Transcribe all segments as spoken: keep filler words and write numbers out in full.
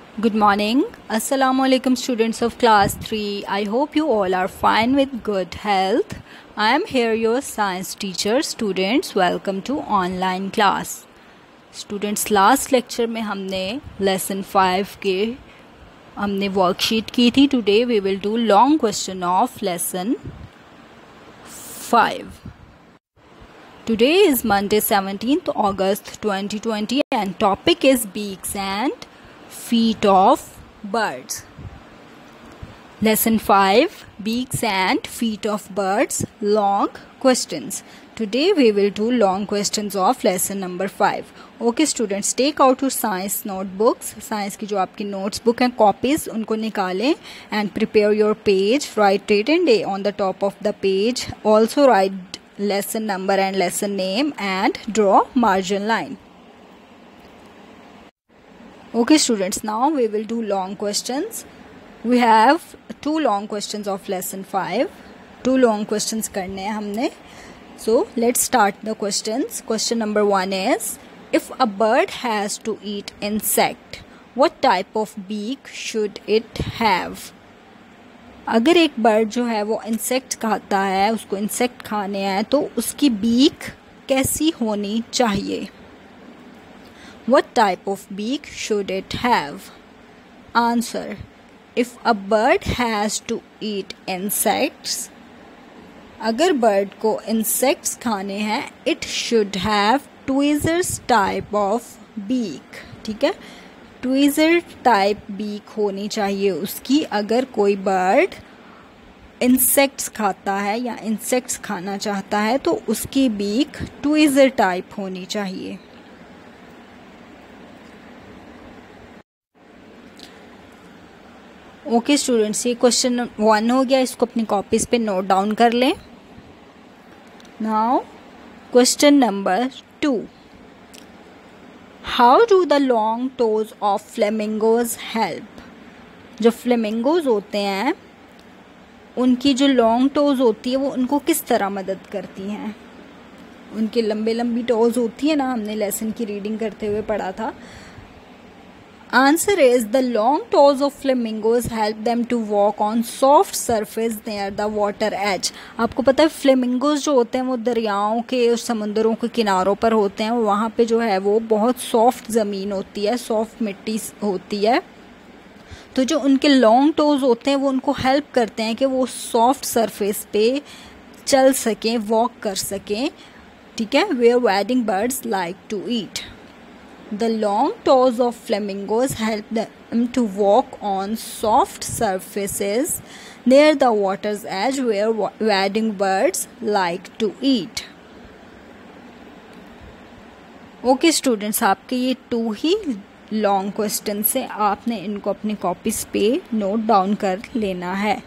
Good morning. Assalamu alaikum students of class three. I hope you all are fine with good health. I am here your science teacher. Students, welcome to online class. Students, last lecture में हमने lesson five के हमने worksheet की थी. Today we will do long question of lesson five. Today is Monday seventeenth August twenty twenty and topic is beaks and feet of birds. Lesson five, beaks and feet of birds, long questions. Today we will do long questions of lesson number five. Okay students, take out your science notebooks. Science की जो आपकी notes book हैं copies उनको निकालें and prepare your page. Write written day on the top of the page. Also write lesson number and lesson name and draw margin line. Okay students, now we will do long questions. We have two long questions of lesson five. Two long questions करने हैं हमने. So let's start the questions. Question number one is, if a bird has to eat insect, what type of beak should it have? अगर एक bird जो है वो insect खाता है, उसको इंसेक्ट खाने हैं, तो उसकी बीक कैसी होनी चाहिए? What type of beak should it have? Answer. If a bird has to eat insects, अगर बर्ड को insects खाने हैं, it should have tweezers type of beak. ठीक है, tweezer type beak होनी चाहिए उसकी. अगर कोई बर्ड insects खाता है या insects खाना चाहता है तो उसकी बीक tweezer type होनी चाहिए. ओके स्टूडेंट्स, ये क्वेश्चन वन हो गया. इसको अपनी कॉपीज पे नोट डाउन कर लें. Now question number two, how do the long toes of flamingos help? जो फ्लेमिंगोज होते हैं उनकी जो लॉन्ग टोज होती है वो उनको किस तरह मदद करती हैं? उनकी लंबे लंबी टोज होती है ना, हमने लेसन की रीडिंग करते हुए पढ़ा था. Answer is, the long toes of flamingos help them to walk on soft surface near the water edge. आपको पता है फ्लेमिंगोज जो होते हैं वो दरियाओं के और समुंदरों के किनारों पर होते हैं. वहाँ पे जो है वो बहुत सॉफ्ट ज़मीन होती है, सॉफ्ट मिट्टी होती है. तो जो उनके लॉन्ग टोज होते हैं वो उनको हेल्प करते हैं कि वो सॉफ्ट सरफेस पे चल सकें, वॉक कर सकें. ठीक है, where wading birds like to eat. The long toes of flamingos help them to walk on soft surfaces near the water's edge where wading birds like to eat. Okay students, आपके ये to he long question से आपने इनको अपनी copies पे note down कर लेना है.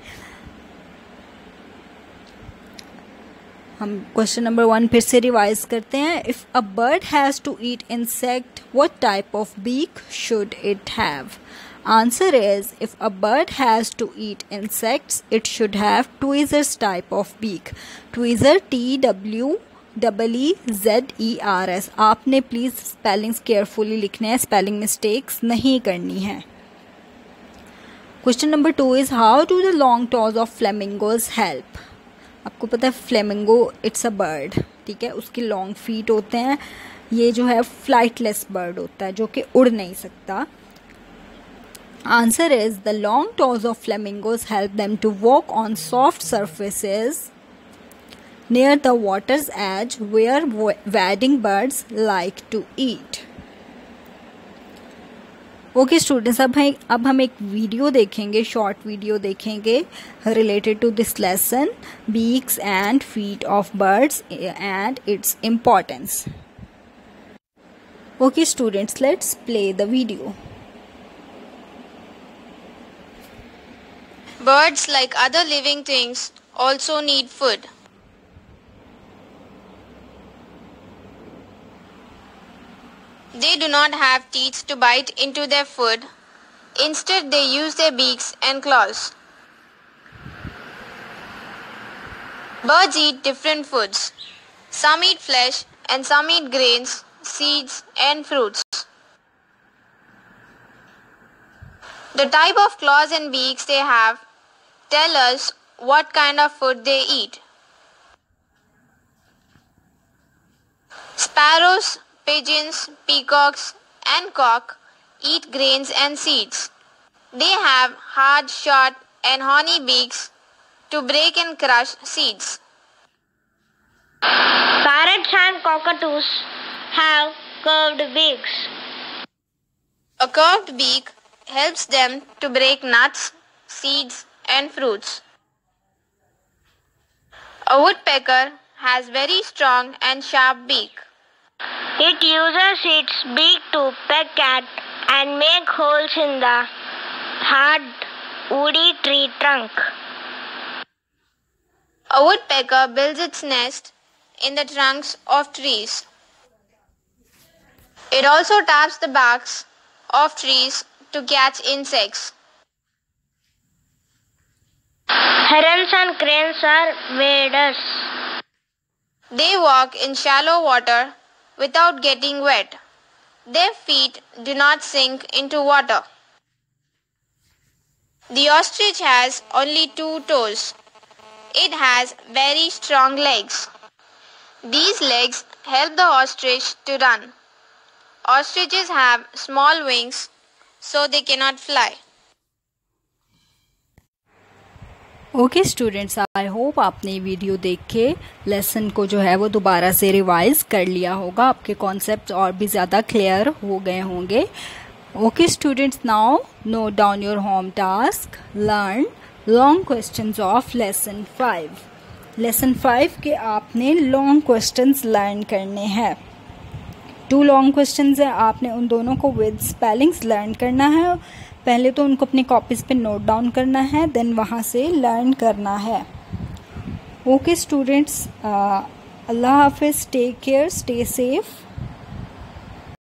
हम क्वेश्चन नंबर वन फिर से रिवाइज करते हैं. If a bird has to eat insect, what type of beak should it have? Answer is, if a bird has to eat insects, it should have tweezers type of beak. Tweezer T W double E Z E R S. आपने please spellings carefully लिखने हैं, spelling mistakes नहीं करनी है. Question number two is, how do the long toes of flamingos help? आपको पता है flamingo it's a bird. ठीक है, उसकी लॉन्ग फीट होते हैं. ये जो है फ्लाइटलेस बर्ड होता है जो कि उड़ नहीं सकता. Answer is, the long toes of flamingos help them to walk on soft surfaces near the waters edge where wading birds like to eat. Okay students, अब हम अब हम एक वीडियो देखेंगे, शॉर्ट वीडियो देखेंगे related to this lesson, beaks and feet of birds and its importance. Okay students, let's play the video. Birds, like other living things, also need food. They do not have teeth to bite into their food. Instead, they use their beaks and claws. Birds eat different foods. Some eat flesh and some eat grains, seeds, and fruits. The type of claws and beaks they have tell us what kind of food they eat. Sparrows, pigeons, peacocks, and cock eat grains and seeds. They have hard, short, and horny beaks to break and crush seeds. Parrots and cockatoos have curved beaks. A curved beak helps them to break nuts, seeds, and fruits. A woodpecker has very strong and sharp beak. It uses its beak to peck at and make holes in the hard, woody tree trunk. A woodpecker builds its nest in the trunks of trees. It also taps the barks of trees to catch insects. Herons and cranes are waders. They walk in shallow water without getting wet. Their feet do not sink into water. The ostrich has only two toes. It has very strong legs. These legs help the ostrich to run. Ostriches have small wings, so they cannot fly. Okay students, I hope आपने video देख के lesson को जो है वो दोबारा से revise कर लिया होगा. आपके कॉन्सेप्ट और भी ज़्यादा क्लियर हो गए होंगे. Okay students, now note down your home task. Learn long questions of lesson five. Lesson five के आपने लॉन्ग क्वेश्चंस लर्न करने हैं. टू लॉन्ग क्वेश्चंस है, आपने उन दोनों को विद स्पेलिंग्स लर्न करना है. पहले तो उनको अपनी कॉपीज़ पे नोट डाउन करना है, देन वहाँ से लर्न करना है. ओके स्टूडेंट्स, अल्लाह हाफिज़, टेक केयर, स्टे सेफ.